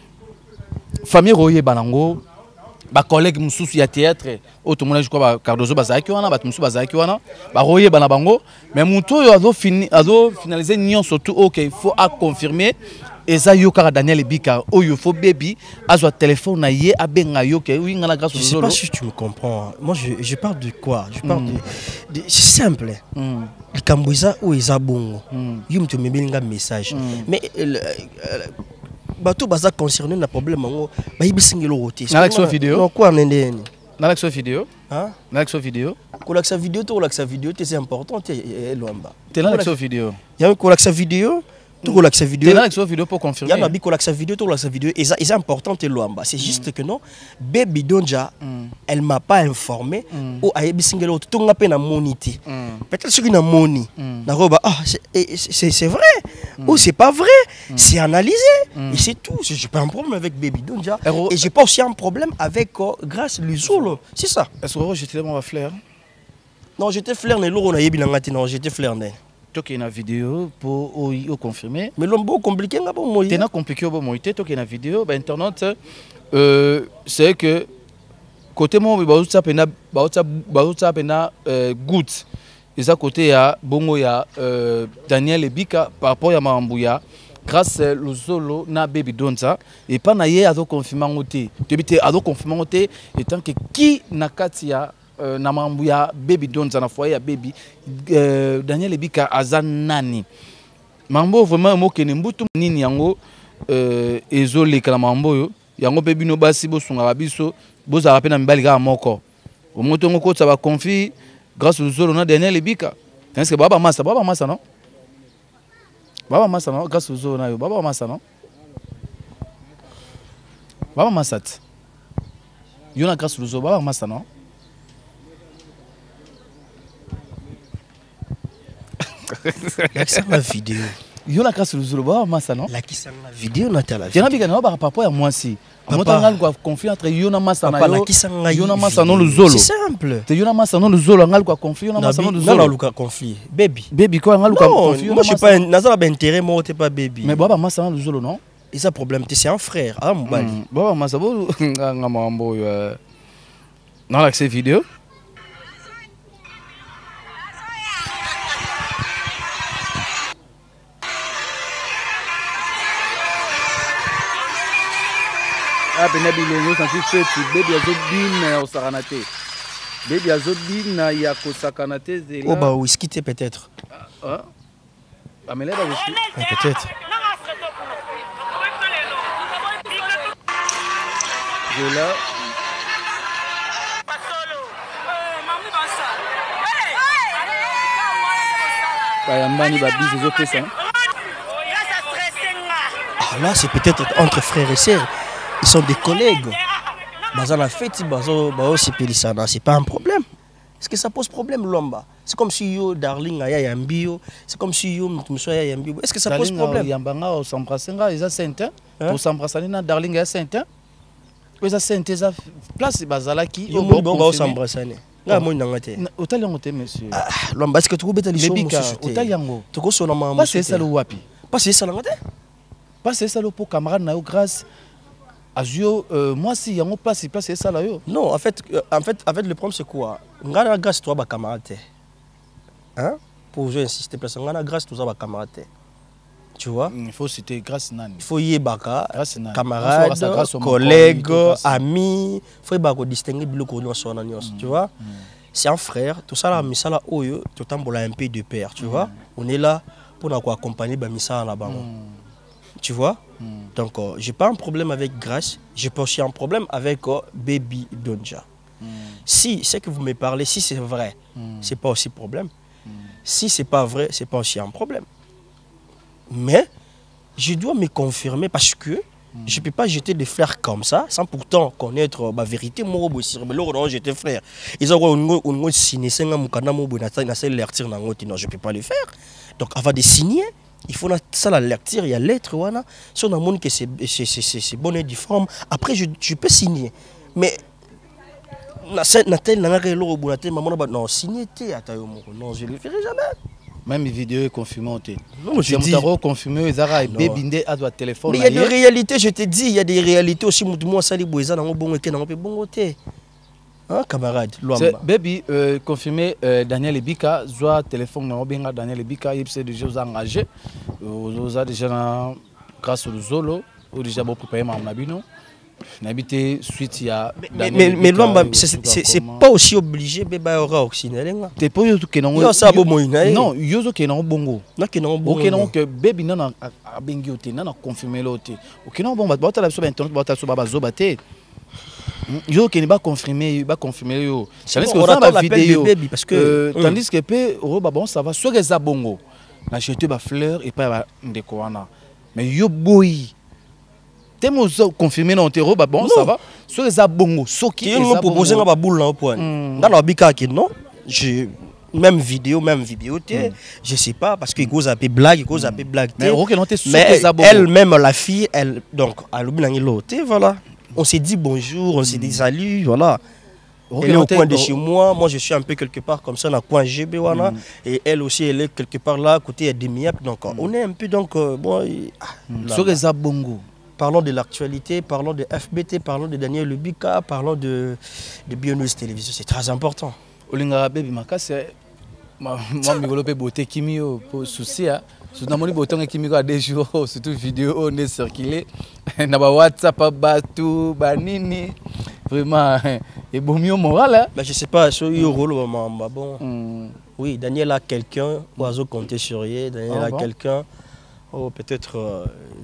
Famille roye banango. Ba collègue mususu ya théâtre au tout monde je crois ba Cardozo bazaki wana ba mususu bazaki wana ba roye bana bango mais muto yo azo fini azo finaliser nion surtout OK il faut à confirmer eza yo kara Daniel Ebika oyo faut baby azo téléphone na ye abenga yo ke oui ngala grâce au Je sais pas si tu me comprends. Moi je, je parle de quoi? Je parle mm. de, de c'est simple. Mm. Le Cambouisa ou eza bongo. Mm. Yo mtu mebelinga message. Mm. Mais euh, euh, bato baza concerné na problème ngo ba yibisingelo roté. Na l'action vidéo. Non quoi ndeni. Na l'action vidéo. Hein? Na l'action vidéo. Ko l'action vidéo to l'action vidéo c'est important te loamba. Te na l'action vidéo. Ya ko l'action vidéo. Tout ko l'action vidéo. Te na l'action vidéo pour confirmer. Ya na bi ko l'action vidéo to l'action vidéo et ça c'est important te loamba. C'est juste que non Baby Donja elle m'a pas informé ou ayebisingelo to nga pe na monité. Peut-être ce qui na moni. Na roba ah c'est c'est vrai ou c'est pas vrai. C'est analysé et c'est tout. J'ai pas un problème avec Baby Donja et j'ai pas aussi un problème avec Grâce Luzolo. C'est ça. Est-ce que j'étais mon flair? Non, j'étais flair ne loro na yebi na ngati non, j'étais flair ne. Toi qui une vidéo pour au confirmer. Mais l'homme beau compliqué nga bon moi. T'es na compliqué au bon moi. Toi qui une vidéo, bah internet euh c'est que côté moi ba utsa pena ba utsa ba utsa pena good. Et ça côté ya bongo ya euh Daniel Ebika par rapport à Mambuya grâce le solo na Baby Donza et pas na ye azo confirmer ngoté. Tu bité azo confirmer ngoté étant que qui na katia Euh, na mambu ya Baby Donza na foyer ya baby euh, Daniel Ebika aza nani mambo vraiment mo kene mbutu nini yango euh, ezole kala mambo yo yango pe bino basi bo sunga biso bo za rapena mbali ga moko o moto ngoko tsa ba confi grâce au zolo na Daniel Ebika est-ce que baba massa baba massa non baba massa non grâce au zolo na yo baba massa non baba massa yo na grâce au zolo baba massa non. La vidéo. Yo la grâce le zolo ba massa non? La qui sang la vidéo na tala. Tu na bika na ba rapport à moi si. Moi t'as quoi confiance entre yo na massa na yo. Yo na massa non le zolo. C'est simple. Te yo na massa non le zolo ngal quoi confiance yo na massa non le zolo. Non le conflit. Baby. Baby quoi ngal quoi confiance. Moi je suis pas nazala ba intérêt moi t'es pas baby. Mais baba massa non le zolo non? Et ça problème c'est un frère ah mbali. Baba massa bo nga mambo yo. Dans l'accès vidéo. Ah ben nabilongo senti feti baby azobina osakanate baby azobina ya kosakanate zela oh bah whisky t'es peut-être ah ah mais là bah whisky ah, peut-être zela bayambani babisi ezopesa ah là c'est peut-être entre frères et sœurs. Ils sont des collègues. Baza la fête, bazo bao c'est pélisana, c'est pas un problème. Est-ce que ça pose problème Lomba? C'est comme si yo darling aya yambio, c'est comme si yo mtumso aya yambio. Est-ce que ça pose problème? Yambanga o s'embrassenga, ils a sainte. Pour s'embrasser na darling ya sainte. Ils a sainte za place bazala ki yo mo bao s'embrasser. Nga mo ngate. Hôtel yango monsieur. Lomba est-ce que tu ko beta lisho mo société? Hôtel yango. Tu ko sona mama. Pas c'est ça le wapi. Pas c'est ça ngate. Pas c'est ça le pour camarade na yo grâce. Azio, euh, moi si yango place place c'est ça là yo. Non, en fait euh, en fait en fait le problème c'est quoi? Ngana grâce toi ba camarade. Hein? Pour je insister place ngana grâce toi ba camarade. Tu vois? Il faut citer grâce nani. Il faut yebaka camarade, collègue, ami, faut yebaka distinguer biloko nyonso na nyonso, tu vois? C'est un frère, tout ça là misala oyo, tout tambola un peu de père, tu vois? On est là pour nous accompagner ba misala na bango. Tu vois? Mm. Donc, euh, j'ai pas un problème avec Grâce. J'ai pas aussi un problème avec euh, Baby Donja. Mm. Si c'est que vous me parlez, si c'est vrai, mm. c'est pas aussi problème. Mm. Si c'est pas vrai, c'est pas aussi un problème. Mais je dois me confirmer parce que mm. je ne peux pas jeter des fleurs comme ça sans pourtant connaître ma vérité. Moi, j'étais frère. Ils ont signé ça, je ne peux pas le faire. Donc, avant de signer, il faut ça la lecture, il y a lettre. Si on a montré que c'est bon et difforme, après, je, je peux signer. Mais, non, signer, non, je ne le ferai jamais. Même les vidéos est confirmées. Non, je dis. Confirmé, Zara et Bébindé à droite téléphone. Mais il y a des réalités, je te dis, il y a des réalités aussi. Moi, ça, les bois, on bon et on peut bon côté. Hein, camarade. Baby euh, confirmé euh, Daniel Ebika, soit téléphone on bien Daniel Ebika, il s'est déjà engagé. Vous avez déjà grâce au Zolo, ou déjà beaucoup préparé mon abino. N'habité suite il y a mais mais mais c'est pas aussi obligé bébé aura occidental t'es pas yozo que non ça bo moina non yozo que non bongo na que non bongo ok non que baby non a bengi oté non confirmer l'oté ok non bon ba ba la sur internet ba ta sur ba zo baté yozo que ne ba confirmer ba confirmer yo tandis que on a la vidéo parce que tandis que pe roba bon ça va sur les bongo na jeter ba fleur et pas ndeko wana mais yo boy temo confirmé non terreau bah bon ça va sur les abongo so qui nous proposer nga ba boule là au point dans la bika qui non j'ai même vidéo même vidéo je sais pas parce que cause appelé blague cause appelé blague mais elle même la fille elle donc à l'obinangi l'autre voilà on s'est dit bonjour on s'est dit salut voilà. Elle est au coin de chez moi, moi je suis un peu quelque part comme ça dans le coin G B wana, et elle aussi elle est quelque part là à côté de Miap donc on est un peu donc bon sur les abongo. Parlons de l'actualité, parlons de F B T, parlons de Daniel Ebika, parlons de, de Bionews Télévision. C'est très important. Olingara baby makase moi mi golope beauté kimio pour souci hein. Surtout mon bouton kimio a des jours surtout vidéo on est circulé na ba WhatsApp ba tout ba nini vraiment et bon mieux moral hein. Bah je sais pas sur yo rôle bon. Mm. Oui, Daniel a quelqu'un, oiseau compter sur lui, Daniel ah, a bon? quelqu'un oh peut-être euh,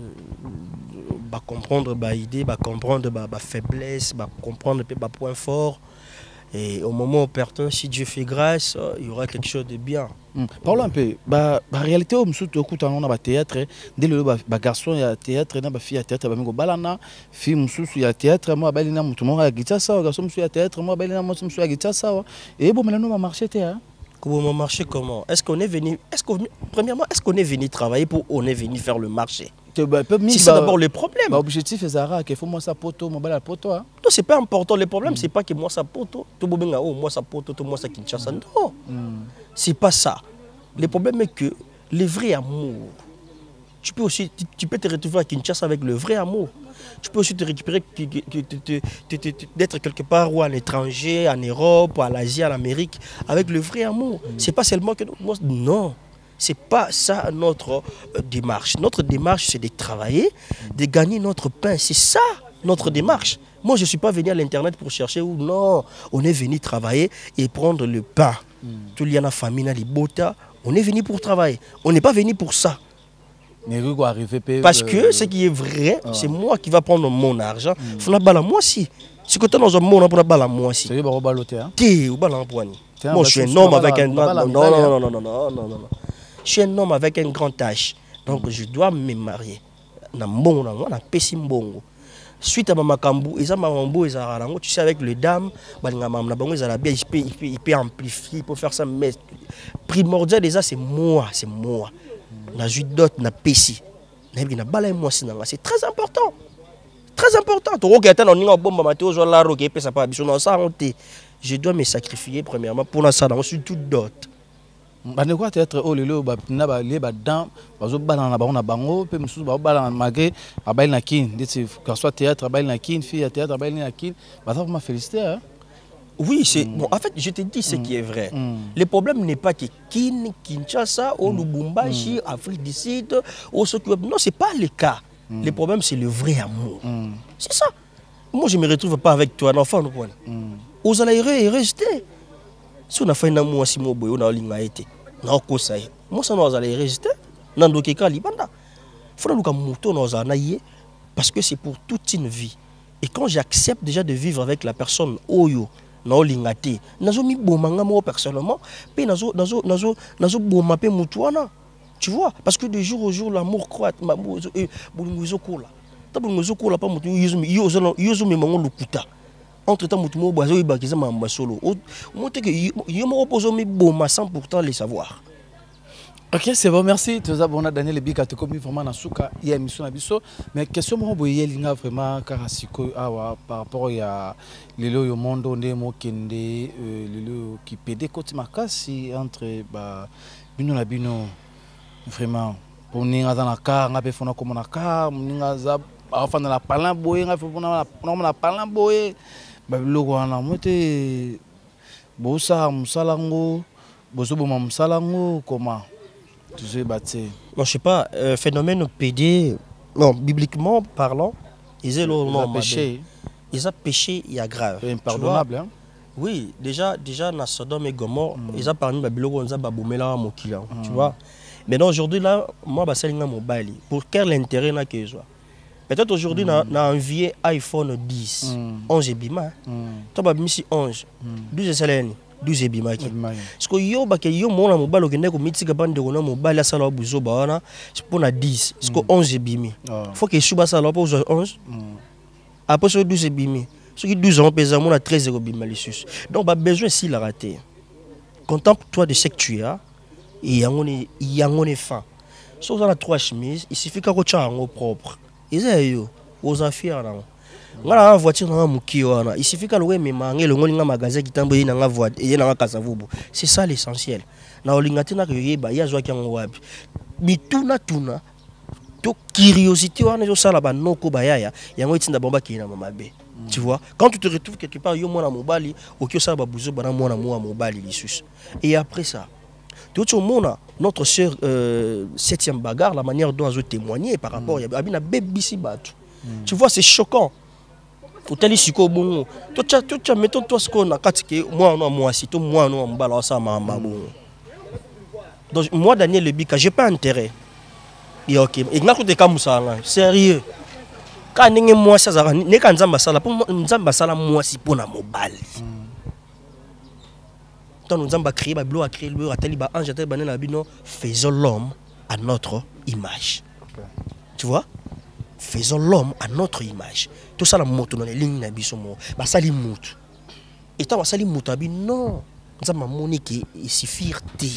bah comprendre bah idée bah comprendre bah, bah faiblesse bah comprendre bah point fort et au moment où personne si Dieu fait grâce il y aura quelque chose de bien. Mm. Parlons un peu bah bah réalité au msou tout on a bah théâtre dès le bah, bah garçon il y a théâtre na bah fille il y a théâtre bah mingo balana fille msou il y a théâtre moi bah lina mutu mo ya gita ça garçon msou il y a théâtre moi bah lina moi msou ya gita ça et bon maintenant va marcher hein. Comment marcher comment? Est-ce qu'on est venu est-ce qu'on premièrement est-ce qu'on est venu travailler pour on est venu faire le marché? C'est ça d'abord le problème. L'objectif est Zara qu'il faut moi ça poto mon bal poto hein. Non, c'est pas important le problème mm. c'est pas que moi ça poto tout bobenga oh moi ça poto tout moi ça Kinshasa non. Mm. C'est pas ça. Le problème est que le vrai amour tu peux aussi tu, tu peux te retrouver à Kinshasa avec le vrai amour. Tu peux aussi te récupérer d'être quelque part ou à l'étranger, en Europe, à l'Asie, à l'Amérique, avec le vrai amour. Mm. C'est pas seulement que moi, non, c'est pas ça notre euh, démarche. Notre démarche, c'est de travailler, de gagner notre pain. C'est ça notre démarche. Moi, je ne suis pas venu à l'internet pour chercher où non. On est venu travailler et prendre le pain. Mm. Tout y a la famille, les botas. On est venu pour travailler. On n'est pas venu pour ça. Parce que ce qui est vrai, ah. c'est moi qui va prendre mon argent. Il faut la balle à moi aussi. Si tu as dans un monde pour la balle à moi aussi. C'est bon, baloté. T'es ou balle en poignée. Moi, je suis un homme avec un non non non non non non non non. Je suis un homme avec un grand âge. Donc je dois me marier. Na bon na na pesimbongo. Suite à ma makambu, ils ont mambo ils ont tu sais avec les dames, balinga mamna bango ils ont bien il peut il peut amplifier pour faire ça mais primordial déjà c'est moi, c'est moi. Na judot na pesi na bi na bala moi c'est très important très important to roka tano ninga bomba mateo zo la roka pesa pa biso na ça honte je dois me sacrifier premièrement pour na ça dans surtout dot bande quoi être oh lelo ba na ba le ba dans bazo bala na bango na bango pe mususu ba bala magé abali na kin dit que soit théâtre abali na kin fille théâtre abali na kin ba ça ma féliciter hein. Oui, c'est mm. bon. En fait, je te dis ce mm. qui est vrai. Mm. Le problème n'est pas que Kin, Kinshasa, ou mm. Lubumbashi, mm. Afrique du Sud, ou ce que non, c'est pas le cas. Mm. Le problème, c'est le vrai amour. Mm. C'est ça. Moi, je me retrouve pas avec toi, un enfant, nous quoi. Aux allez rester. Si on a fait un amour, si on a linga été, on a causé. Moi, ça nous allait rester. Nando keka libanda. faut que moto nos anaye parce que c'est pour toute une vie. Et quand j'accepte déjà de vivre avec la personne oyo na olingate, nazo mi bomanga mo personnellement, pe nazo nazo nazo nazo boma pe mutuana. Tu vois, parce que de jour au jour l'amour croît, mamour et bolingozo kola. Ta bolingozo kola pas mutu yozo yozo yozo me mango lukuta. Entre temps mutu mo bazo ibakiza mamba solo. Mo te que yo mo opposo mi boma sans pourtant le savoir. Ok, c'est bon, merci. Tu as bon, Daniel Bika, tu commis vraiment dans souka, il y a émission abisso, mais question moi boye linga vraiment karasiko awa par rapport à lelo yo mondo ndé mo kende lelo qui pédé côté makasi entre ba bino na bino vraiment pour ninga dans la car nga pe fona comme na car ninga za enfin dans la parlant boye nga fe fona na na parlant boye ba loko wana mote bosa musalango boso boma musalango comment tu sais bâti. Non, je sais pas, euh, phénomène P D, non, bibliquement parlant, ils ont péché. Ils ont péché, il y a grave. C'est impardonnable, hein? Oui, déjà, déjà, dans Sodome et Gomorre, mm. ils ont parlé de Babylone, ils ont baboumé là, mon client, tu vois. Maintenant, aujourd'hui, là, moi, je suis mon bail. Pour quel intérêt n'a que ça? Peut-être aujourd'hui, on a envié iPhone dix, onze et bima. Tu as mis onze, douze et salène. douze et bima. Parce que yo, bah, que yo, mon mobile, qui n'est que mythique, bande de mon mobile, ça l'a bousou, bah, c'est pour la dix, parce que onze et bimi. Faut que je sois ça là pour onze. Après, sur douze et bimi. Ce qui douze ans, pèse à treize et bima. Donc, bah, besoin si la rater. Contente-toi de ce que tu as, et il y a un fin. Si vous avez trois chemises, il suffit que vous ayez un propre. Ils ont aux affaires. Ngala na voiture na muki wana, il suffit que le memangé le ngolinga magasin qui tamboye na nga voiture et na kasavubu. C'est ça l'essentiel. Na olingate na yeba ya zwa kyango wapi. Mituna tuna to curiosité wana zo sala ba noko bayaya yango itinda bomba ki na mamabe. Tu vois, quand tu te retrouves quelque part yo mona mobali okyo sala ba buzo bana mona moa mobali lisus. Et après ça, tout le monde, notre sœur euh, septième bagarre, la manière dont elle a témoigné par rapport à Abina Bébissi Batou. Tu vois, c'est choquant. Au tel isiko bon, toi tu tu mettons toi ce qu'on a katike moi non moi si toi moi non mbala ça ma bon. Donc moi Daniel Lebika, j'ai pas intérêt. Et OK, et na ko de kamusa nga, sérieux. Ka ninge moi ça za ne ka nzamba sala pour nzamba sala moi si pour na mobali. Tant nous avons créé, nous avons créé, nous avons créé, faisons l'homme à notre image. Tu vois? Faisons l'homme à notre image. Tout ça, la moto, dans les lignes, bah ça, les motos. Et tant que ça, les motos, non. Nous avons monnaie qui est si fierté.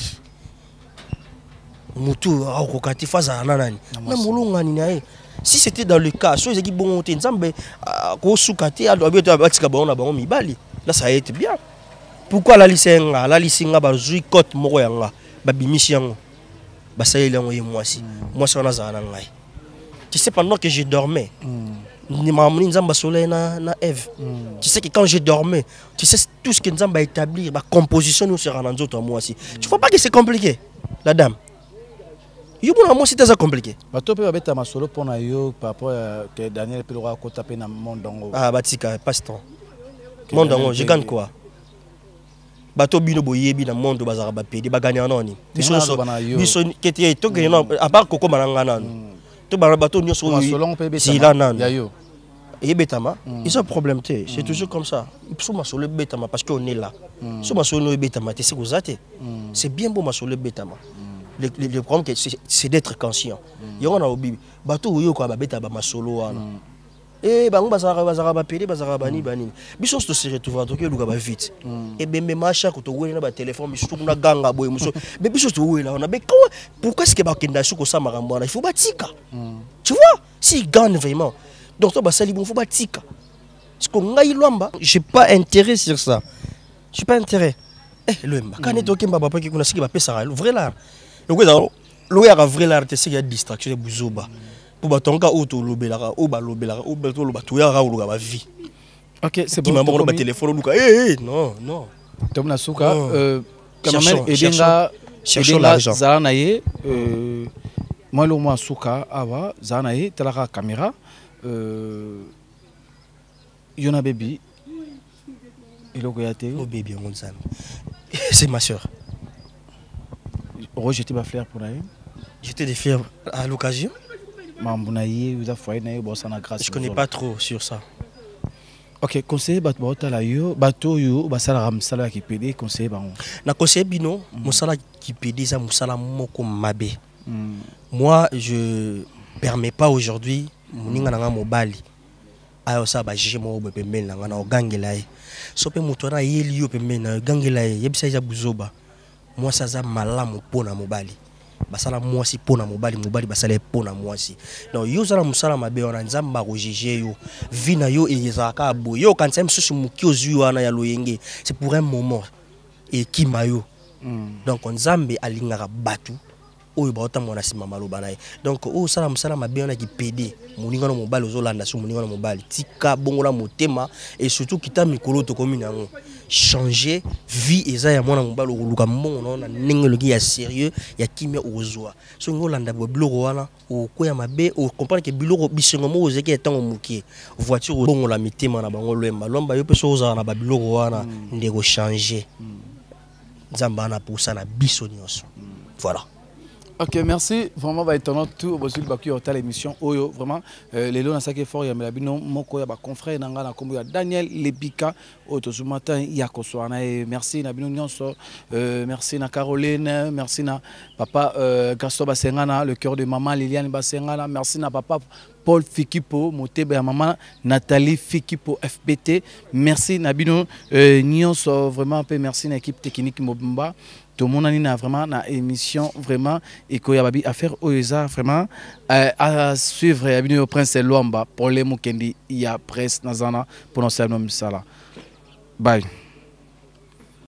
Moto, ah, kokati, face à nanani. Si c'était dans le cas, si ils bon, tu sais, ko soukati, alors bien, tu vas te bon, on a mis bali. Là, ça a été bien. Pourquoi la lisenga, la lisenga ba zui cote moko yanga, ba bimisi yango. Ba sayeli yango ye mwasi. Mwasi wana za na ngai. Tu sais pendant que je dormais, ni mamuni nzamba soleil na na Ève. Tu sais que quand je dormais, tu sais tout ce que nzamba établir, ba composition nous sera dans d'autres mwasi. Tu vois pas que c'est compliqué, la dame. Yo bona moi c'est très compliqué. Ba to pe ba beta masolo pona yo par rapport que Daniel Pelora ko taper na mondongo. Ah batika passe-temps. Mondongo, je gagne quoi? Bato bino boyebi na monde bazara ba pedi ba gagner noni biso biso keti to que non à part koko mananga nan to ba bato nyoso sila nan yayo et betama ils ont problème té c'est toujours comme ça il faut masolo betama parce qu'on est là so masolo betama té c'est kozate c'est bien beau masolo betama le le problème c'est d'être conscient yo na obibi bato yo ko ba betaba masolo wana. Eh bango bazara bazara ba pele bazara bani bani biso to se retrouver to ke luka ba vite et bembe macha ko to wena ba téléphone biso na ganga boy muso mais biso to wela on a be pourquoi est-ce que ba kenda soko sa marambo il faut batika tu vois si gagne vraiment donc to ba sali bon faut batika parce que ngai lwamba j'ai pas intérêt sur ça j'ai pas intérêt eh lwamba quand to kemba papa ki kuna siki ba pesa vrai là le quoi lo ya vrai là te c'est distraction de buzoba. Pour batonga auto lobelara o ba lobelara o beto lo batuya ra o ba vie. OK, c'est bon. Qui m'a montré le téléphone luka eh non non. Tom Nasuka euh quand même edenga cherchons l'argent. Zanaye euh moi le moi Suka ava Zanaye telaka caméra euh Yona baby il a goyaté oh baby on ça. C'est ma sœur. Roger j'étais pas fier pour elle. J'étais des fiers à l'occasion. mambunaye vous a foyer na yo ça na grâce. Je connais pas trop sur ça. Ok, conseiller bato baotala yo bato yo basala ramsala ki pede conseiller bango. Na conseiller bino musala ki pede za musala moko mabe. Moi je permets pas aujourd'hui moninga nanga mobali ayo sa ba jije mo be pembeni nanga na ogangela ye. So pe muto na yeli yo pembeni na ogangela ye yebisa ya buzoba. Moi ça za malamu pona mobali. Basala mwasi pona mobali mobali basala pona mwasi. Donc yo zala musala mabe ona nzamba ko jije yo. Vina yo ezaka bo yo quand ça msusu muki ozui wana ya loyenge. C'est pour un moment et kimayo. Mm. Donc nzambe alingaka batu oyo baota mona sima maloba naye. Donc o sala musala mabe ona ki pede moninga no mobali ozolanda so moninga no mobali tika bongola motema et surtout kita mikolo to commune yango changer vie eza ya mwana mobali okuluka mbongo na ndenge loki ya sérieux ya kimia ozwa so ngolanda biloko wana okoya mabe o comprendre que biloko bisengo mo ozeki etango mukie voiture bongola mitema na bango lwemba lomba yo peso oza na biloko wana ndeko changer nzamba na pour ça na biso nyonso voilà. Ok, merci. Vraiment, bah, étonnant tout. Aujourd'hui, bah, qui a l'émission Oyo. Vraiment, euh, les lois, ça qui est fort. Il y a Melabino, mon collègue, confrère, Nanga, comme il y a Daniel Lebika. Auto ce matin, il y a Kosoana. Merci, Nabino Nyonso. Euh, merci, na Caroline. Merci, na papa euh, Gaston Bassengana, le cœur de maman Liliane Bassengana. Merci, na papa Paul Fikipo, Motebe à maman Nathalie Fikipo F B T. Merci, Nabino euh, Nyonso. Vraiment, un peu merci, l'équipe technique Mobimba. Tout le monde a vraiment une émission vraiment et qu'il y a à faire vraiment à suivre le prince Luamba pour les mots qu'il y a presse dans pour nous ça. Bye.